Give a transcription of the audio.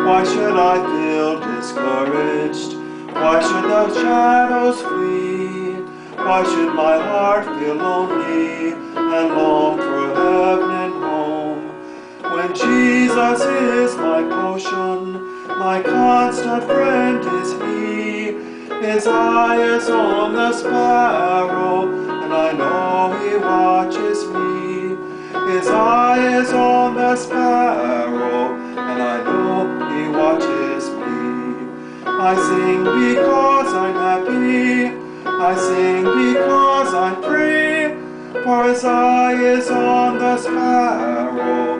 Why should I feel discouraged? Why should the shadows flee? Why should my heart feel lonely and long for heaven and home? When Jesus is my potion, my constant friend is He. His eye is on the sparrow, and I know He watches me. His eye is on the sparrow, and I know He watches me. I sing because I'm happy. I sing because I'm free. For His eye is on the sparrow,